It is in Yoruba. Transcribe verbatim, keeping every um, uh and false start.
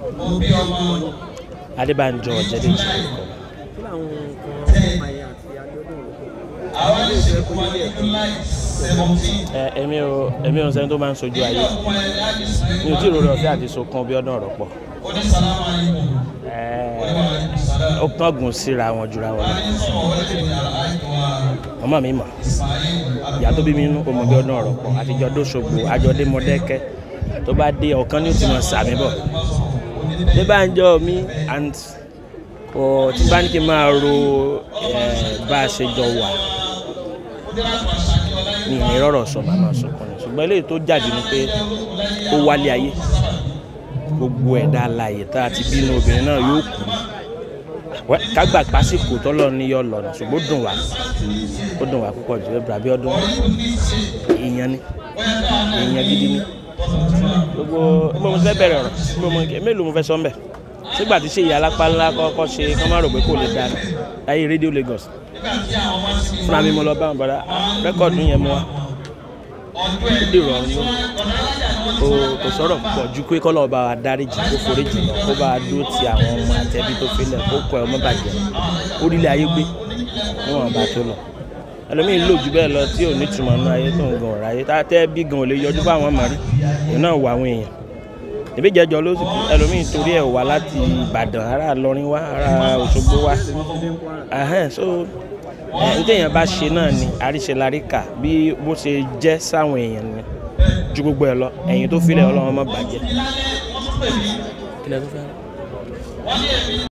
ADEBANJO Ojedeji. Èmi ò èmi ò sẹ́ni tó máa ń sojú ayé mi ò tí ì rò rẹ̀ ọ̀fẹ́ àti sokun Abiodun Oropo ó kángun síra wọn jura wọn ọmọ mi mọ̀ ìyá tó bí mi nínú ọmọ Abiodun Oropo àtijọ́ dóṣogbo àjọdé mọ́dẹ́kẹ́ tó bá dé ọ̀kan ní ó ti mọ̀ sàmì bọ̀ ADEBANJO mi and kò tí bá ní kí n máa ro bá a ṣe jọ wà ní ìrọ̀rọ̀ sọ màmá sọkùnrin ṣùgbọ́n eléyìí tó jáde ni pé ó wálé ayé gbogbo ẹ̀dá alààyè tá a ti bínú obìnrin náà yóò kú kágbà pásíkò tọ́lọ́ ní yọ lọ́nà ṣùgbọ́n ó dùn wá ó dùn wá púpọ̀ jù lẹ́bùrọ̀ Abiodun èèyàn ni èèyàn gidi ni gbogbo mo fẹ́ bẹ̀rẹ̀ ọ̀rọ̀ gbogbo mélòó mo fẹ́ sọ mbẹ̀ sígbà tí ṣe ìyá alápá ńlá kọ́kọ́ ṣe kọ́ má rò pé kò lè dáa láyé rédíò Lagos fúnra mi mo lọ bá wọn bọ̀dá rẹ́kọ̀dù yẹn mú wa ó dèrò ọ̀run ló kò sọ̀rọ̀ pọ̀ ju pé kọ́ lọ́ọ́ bá wa dáríjì kó foríjì lọ kó bá wa dúró ti àwọn ọmọ àtẹ́bí tó fẹ́lẹ̀ kó kọ́ ẹ̀ ọmọ bàjẹ́ orílẹ̀ ayé gbé níwọ̀n bá tó lọ ẹlòmíín lò jù bẹ́ẹ̀ lọ tí ò ní túmọ̀ nínú ayé tó ń gan ọ̀rọ̀ ayé tẹ́ bí gan ò lè yọjú fún àwọn mọ̀rí òun náà wà àwọn èèyàn ìbí jẹjọ ló sì kú ẹlòmíín torí ẹ̀ wá láti Ìbàdàn ará Ìlọrin wá ará Òṣogbo wá so ní téèyàn bá ṣe náà ni àríṣe láríkà bí bó ṣe jẹ́ sáwọn èèyàn ni ju gbogbo ẹ̀ lọ ẹ̀yìn tó filẹ̀ Ọlọ́run má bàjẹ́.